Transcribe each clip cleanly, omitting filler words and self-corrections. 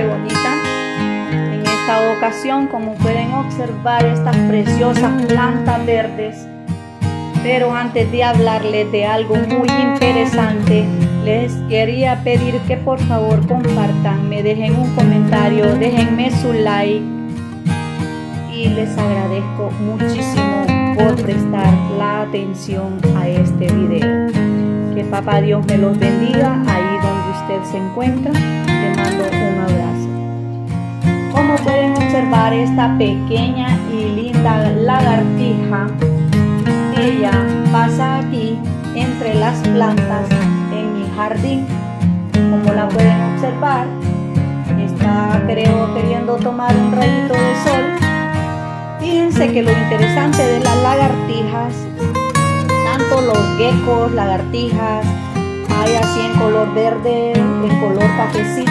qué bonita. En esta ocasión, como pueden observar, estas preciosas plantas verdes. Pero antes de hablarles de algo muy interesante, les quería pedir que por favor compartan, me dejen un comentario, déjenme su like y les agradezco muchísimo por prestar la atención a este video. Que Papá Dios me los bendiga ahí donde usted se encuentra. Te mando un abrazo. Como pueden observar, esta pequeña y linda lagartija, ella pasa aquí entre las plantas en mi jardín. Como la pueden observar, está queriendo tomar un rayito de sol. Fíjense que lo interesante de las lagartijas, tanto los geckos, lagartijas, hay así en color verde, en color cafecito.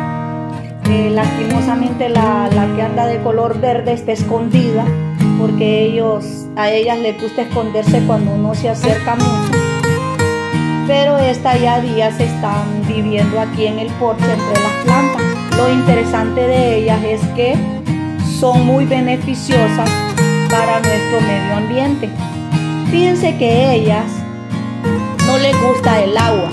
Lastimosamente la que anda de color verde está escondida, porque a ellas les gusta esconderse cuando uno se acerca mucho. Pero esta ya días están viviendo aquí en el porche entre las plantas. Lo interesante de ellas es que son muy beneficiosas para nuestro medio ambiente. Fíjense que ellas no les gusta el agua,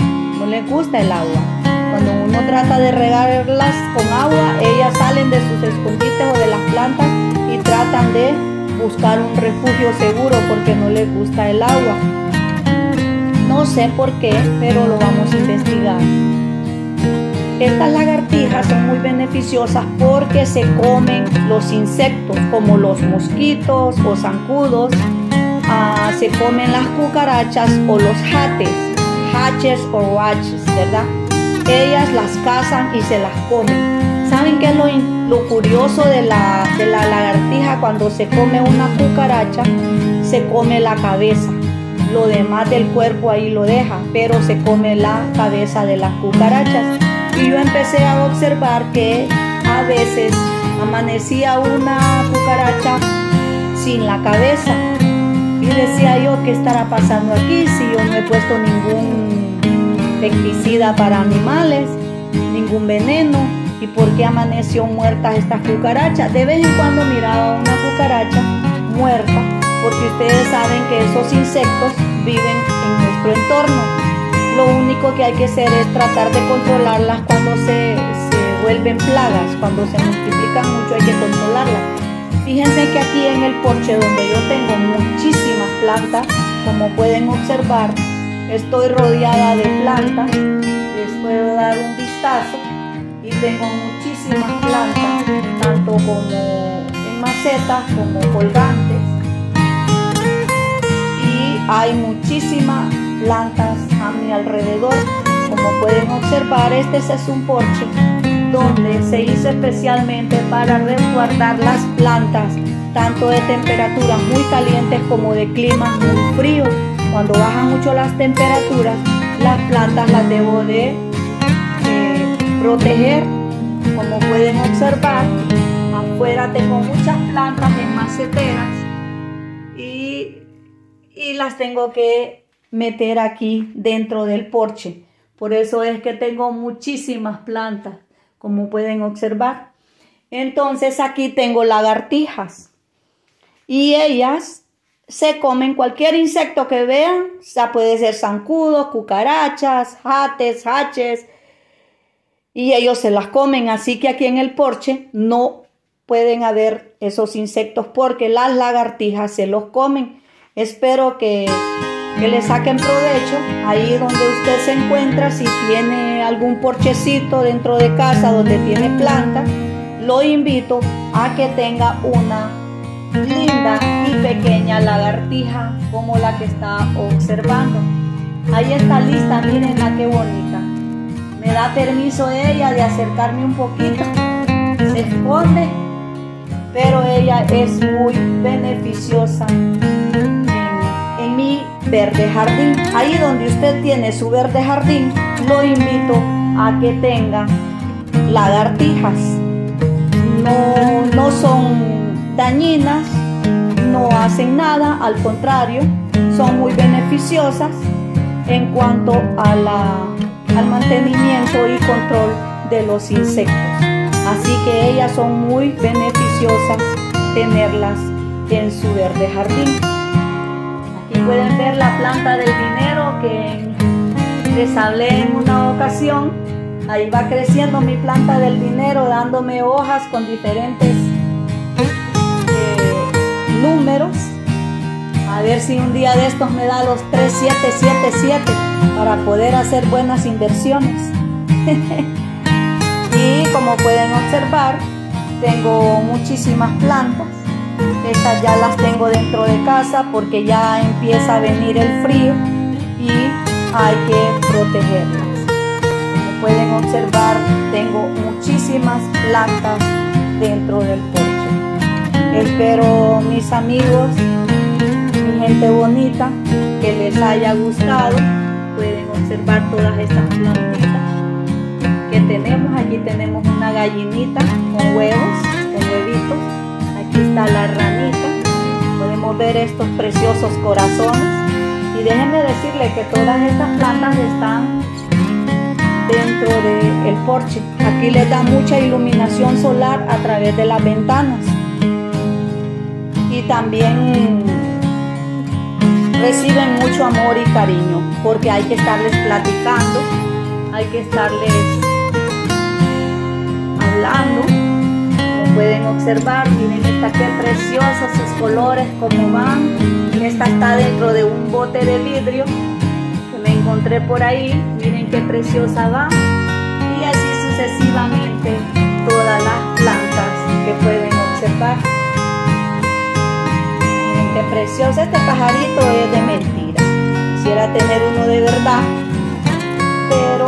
Cuando uno trata de regarlas con agua, ellas salen de sus escondites o de las plantas y tratan de buscar un refugio seguro porque no les gusta el agua. No sé por qué, pero lo vamos a investigar. Estas lagartijas son muy beneficiosas porque se comen los insectos como los mosquitos o zancudos, se comen las cucarachas o los haches o roaches, ¿verdad? Ellas las cazan y se las comen. ¿Saben qué es lo curioso de la lagartija? Cuando se come una cucaracha, se come la cabeza. Lo demás del cuerpo ahí lo deja, pero se come la cabeza de las cucarachas. Y yo empecé a observar que a veces amanecía una cucaracha sin la cabeza. Y decía yo, ¿qué estará pasando aquí si yo no he puesto ningún pesticida para animales, ningún veneno? ¿Y por qué amaneció muertas estas cucarachas? De vez en cuando miraba una cucaracha muerta, porque ustedes saben que esos insectos viven en nuestro entorno. Lo único que hay que hacer es tratar de controlarlas cuando se vuelven plagas, cuando se multiplican mucho hay que controlarlas. Fíjense que aquí en el porche donde yo tengo muchísimas plantas, como pueden observar, estoy rodeada de plantas. Les puedo dar un vistazo y tengo muchísimas plantas, tanto como en macetas como colgantes. Y hay muchísimas plantas a mi alrededor. Como pueden observar, este es un porche donde se hizo especialmente para resguardar las plantas, tanto de temperaturas muy calientes como de climas muy fríos. Cuando bajan mucho las temperaturas, las plantas las debo de proteger. Como pueden observar, afuera tengo muchas plantas en maceteras y las tengo que meter aquí dentro del porche. Por eso es que tengo muchísimas plantas, como pueden observar. Entonces aquí tengo lagartijas y ellas se comen cualquier insecto que vean. O sea, puede ser zancudos, cucarachas, haches, y ellos se las comen. Así que aquí en el porche no pueden haber esos insectos porque las lagartijas se los comen. Espero que le saquen provecho ahí donde usted se encuentra. Si tiene algún porchecito dentro de casa donde tiene plantas, lo invito a que tenga una linda y pequeña lagartija como la que está observando. Ahí está lista, mirenla qué bonita. Me da permiso ella de acercarme un poquito. Se esconde, pero ella es muy beneficiosa en mi verde jardín. Ahí donde usted tiene su verde jardín, lo invito a que tenga lagartijas. No son dañinas, no hacen nada, al contrario, son muy beneficiosas en cuanto a al mantenimiento y control de los insectos. Así que ellas son muy beneficiosas tenerlas en su verde jardín. Aquí pueden ver la planta del dinero que les hablé en una ocasión. Ahí va creciendo mi planta del dinero, dándome hojas con diferentes números. A ver si un día de estos me da los 3777 para poder hacer buenas inversiones. Y como pueden observar, tengo muchísimas plantas. Estas ya las tengo dentro de casa porque ya empieza a venir el frío y hay que protegerlas. Como pueden observar, tengo muchísimas plantas dentro del porche. Espero, mis amigos, mi gente bonita, que les haya gustado. Pueden observar todas estas plantitas que tenemos. Aquí tenemos una gallinita con huevos, con huevitos. Aquí está la ranita. Podemos ver estos preciosos corazones. Y déjenme decirle que todas estas plantas están dentro del porche. Aquí les da mucha iluminación solar a través de las ventanas. Y también reciben mucho amor y cariño, porque hay que estarles platicando, hay que estarles hablando. Como pueden observar, miren esta qué preciosos sus colores, como van. Esta está dentro de un bote de vidrio que me encontré por ahí. Miren qué preciosa va. Y así sucesivamente todas las plantas que pueden observar. Miren qué precioso. Este pajarito es de mentira. Quisiera tener uno de verdad, pero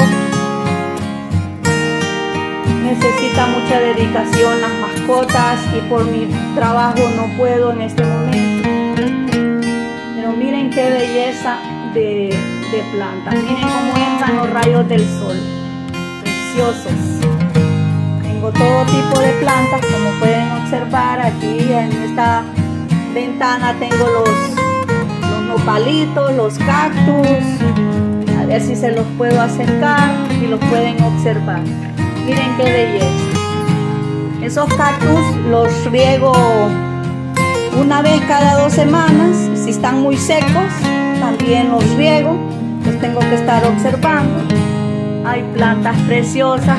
necesita mucha dedicación las mascotas y por mi trabajo no puedo en este momento. Pero miren qué belleza de planta. Miren cómo entran los rayos del sol. Preciosos. Tengo todo tipo de plantas, como pueden observar. Aquí en esta ventana tengo los nopalitos, los cactus. A ver si se los puedo acercar y los pueden observar. Miren qué belleza. Esos cactus los riego una vez cada 2 semanas. Si están muy secos, también los riego. Los tengo que estar observando. Hay plantas preciosas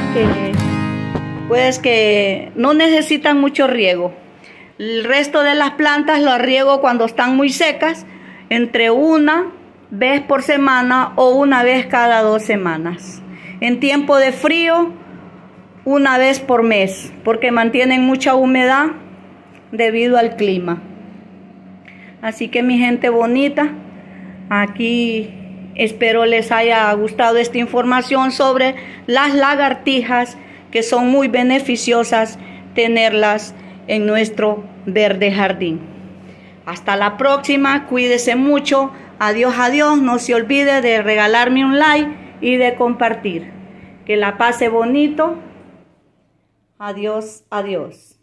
que no necesitan mucho riego. El resto de las plantas las riego cuando están muy secas, entre una vez por semana o una vez cada 2 semanas. En tiempo de frío, una vez por mes, porque mantienen mucha humedad debido al clima. Así que mi gente bonita, aquí espero les haya gustado esta información sobre las lagartijas, que son muy beneficiosas tenerlas en nuestro verde jardín. Hasta la próxima, cuídese mucho. Adiós, adiós. No se olvide de regalarme un like y de compartir. Que la pase bonito. Adiós, adiós.